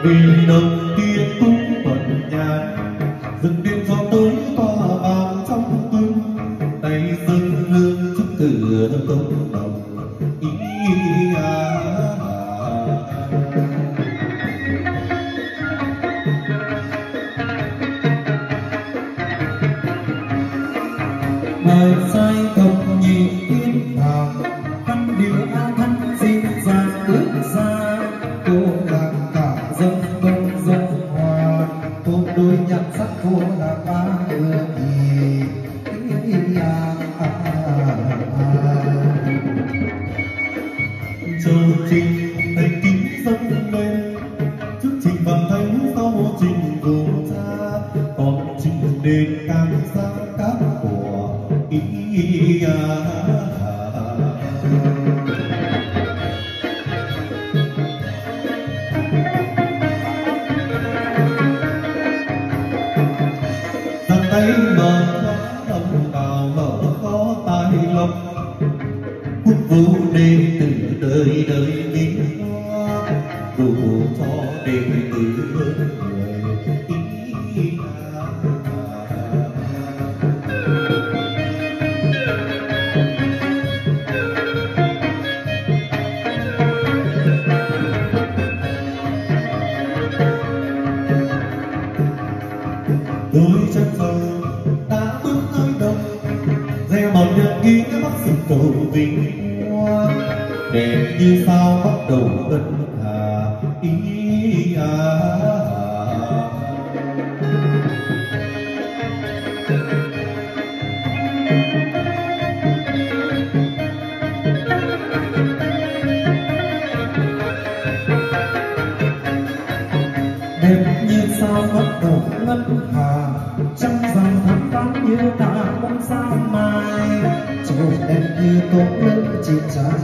vì đầu tiên cũng bận nhàn dừng đêm gió tối tỏa vào trong tương tay dâng hương trước cửa công đồng mời sai công nhị tiên đàng văn điệu a thân dịu dàng ước ra cô lạc cả dân công dân hoa cô đôi nhạc sắc cô là ba người chờ trình thành kính dâng lên trước trình vàng thánh sau trình gồm cha còn trình đền càng ra các của giang tay mở đồng đào mở khó tài lộc quốc vũ đệ tử đời đời vinh hoa đủ cho đệ tử hơn người đôi chân giờ đã bước tới đâu gieo mầm nhật ký bắc sinh cầu vinh hoa đẹp như sao bắt đầu ngân hà đẹp như sao bắt đầu ngân hà trăng rằm tháng tám như ta bóng sao mai chiều đẹp như tốt lớn trên trái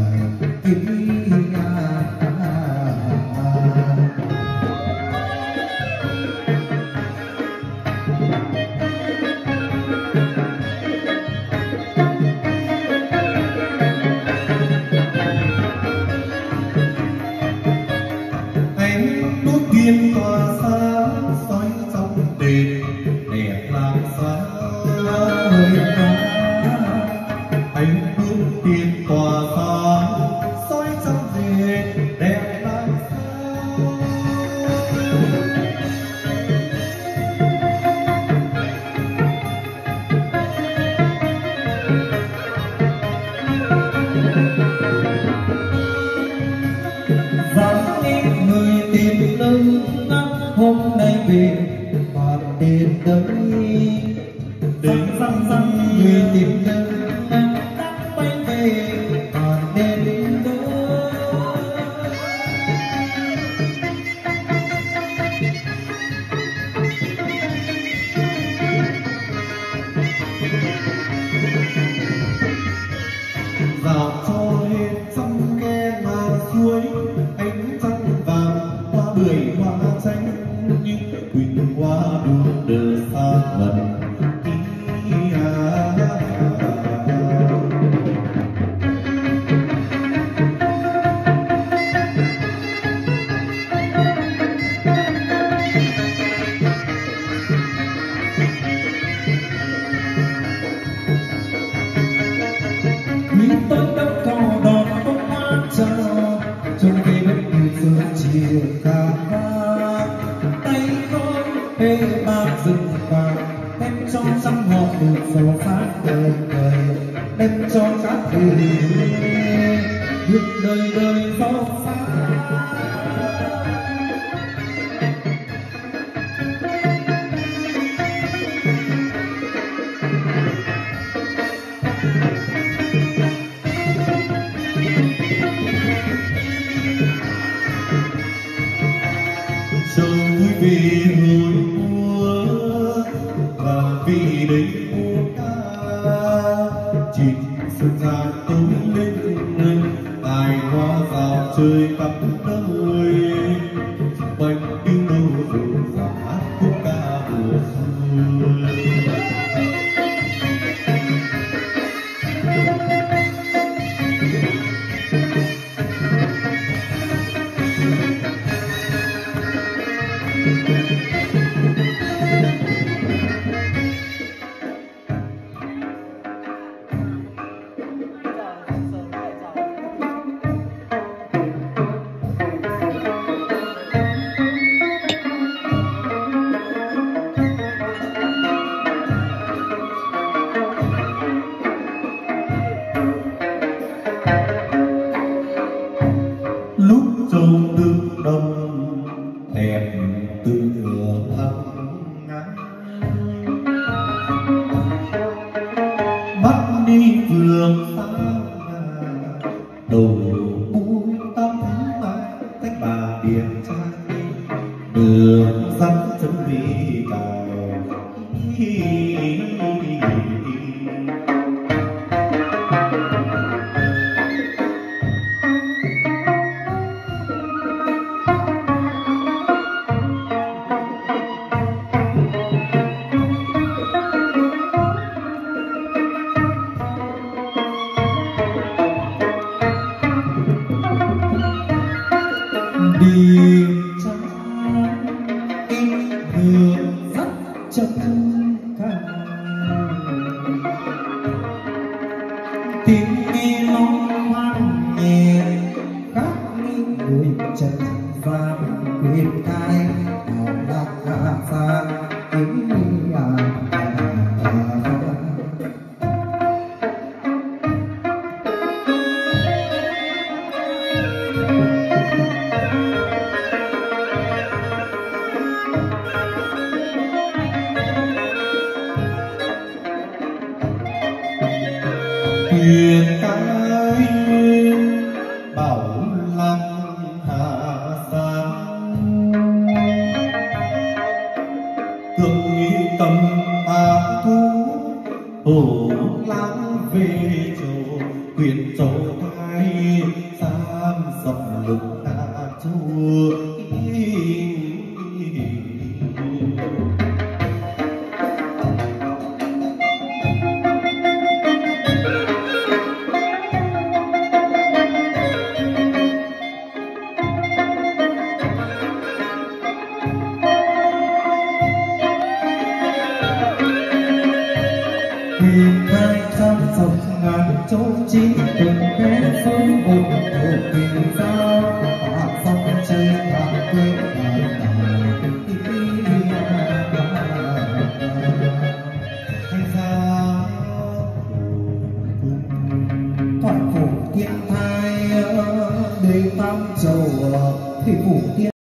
ánh đuốc kiên tỏa sáng soi trong đền đẹp làm sao ánh đuốc kiên tỏa sáng soi trong đền đẹp làm sao vắng ít người tìm lưng hôm nay về mà đến đây răng răng người tìm lưng bay về mà đến đây dạo trôi trong nghe mà suối ánh trăng vàng hoa bưởi hoa chanh như quỳnh hoa đua đưa xa gần trong khi bất kỳ phương chiều ca tay khôi bê bạc rừng vàng đem cho trăm họ một giàu phát đời đời đem cho các người được đời đời giàu phát sầu vui vì hồi mùa và vì đây mùa ca chỉ sự ra tối lên tài hoa rào chơi khắp nơi bánh yêu đâu rộn rã khúc ca mùa xuân châu tương đông đẹp tựa thắm ngát. Mắt đi vườn xa đầu mũi tóc mai tách bà điền trai đường dắt chân đi cài. Đi trắng in đường dắt chân cao tiếng nghe long hoang nhẹ khác như người trần vàng quyền cai nào lạc hạ xa tiếng thuyền cái bảo lăng hạ sáng thương nghĩ tâm ta thu hồ lãng về châu quyền châu thái sam dọc lục ta chu. hai trăm dọc ngàn châu chín từng vé phương một hồ tình giao hòa sông chơi hàng quê Hay ra thoại phủ thiên thai đầy tam châu thì phủ thiên